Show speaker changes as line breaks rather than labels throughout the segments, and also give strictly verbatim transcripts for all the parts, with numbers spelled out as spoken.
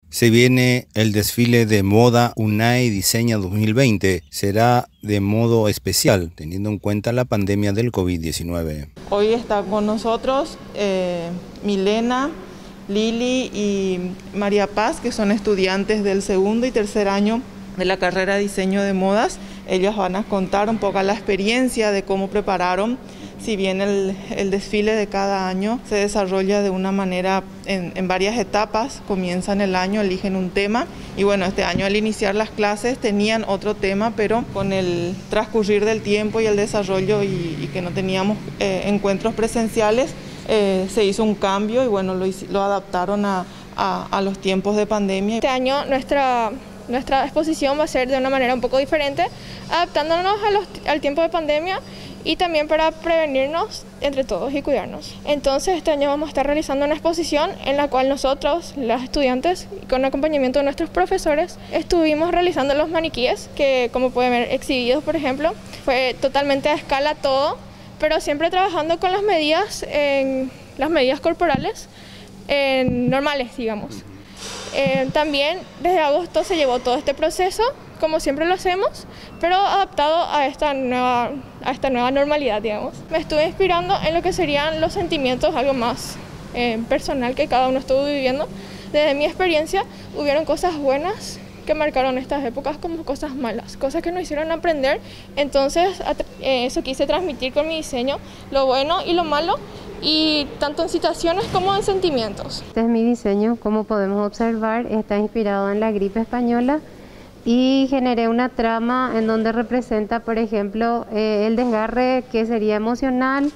Se viene el desfile de moda UNAE Diseña dos mil veinte. Será de modo especial, teniendo en cuenta la pandemia del COVID diecinueve.
Hoy está con nosotros eh, Milena, Lili y María Paz, que son estudiantes del segundo y tercer año de la carrera de diseño de modas. Ellas van a contar un poco la experiencia de cómo prepararon. Si bien el, el desfile de cada año se desarrolla de una manera en, en varias etapas, comienzan el año, eligen un tema y bueno, este año al iniciar las clases tenían otro tema, pero con el transcurrir del tiempo y el desarrollo y, y que no teníamos eh, encuentros presenciales, eh, se hizo un cambio y bueno, lo, lo adaptaron a, a, a los tiempos de pandemia.
Este año nuestra... Nuestra exposición va a ser de una manera un poco diferente, adaptándonos a los, al tiempo de pandemia y también para prevenirnos entre todos y cuidarnos. Entonces este año vamos a estar realizando una exposición en la cual nosotros, los estudiantes, con acompañamiento de nuestros profesores, estuvimos realizando los maniquíes, que como pueden ver exhibidos por ejemplo, fue totalmente a escala todo, pero siempre trabajando con las medidas, en, las medidas corporales en, normales, digamos. Eh, también desde agosto se llevó todo este proceso, como siempre lo hacemos, pero adaptado a esta nueva, a esta nueva normalidad, digamos. Me estuve inspirando en lo que serían los sentimientos, algo más eh, personal que cada uno estuvo viviendo. Desde mi experiencia, hubieron cosas buenas que marcaron estas épocas como cosas malas, cosas que nos hicieron aprender. Entonces, eh, eso quise transmitir con mi diseño, lo bueno y lo malo, y tanto en situaciones como en sentimientos.
Este es mi diseño, como podemos observar, está inspirado en la gripe española y generé una trama en donde representa, por ejemplo, eh, el desgarre que sería emocional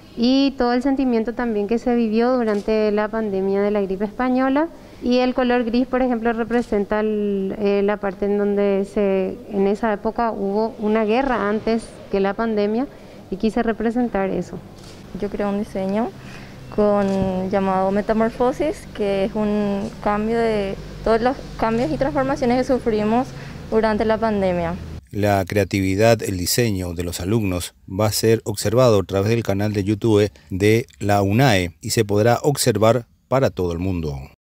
y todo el sentimiento también que se vivió durante la pandemia de la gripe española. Y el color gris, por ejemplo, representa el, eh, la parte en donde se, en esa época hubo una guerra antes que la pandemia y quise representar eso.
Yo creo un diseño con llamado Metamorfosis, que es un cambio de todos los cambios y transformaciones que sufrimos durante la pandemia.
La creatividad, el diseño de los alumnos va a ser observado a través del canal de YouTube de la UNAE y se podrá observar para todo el mundo.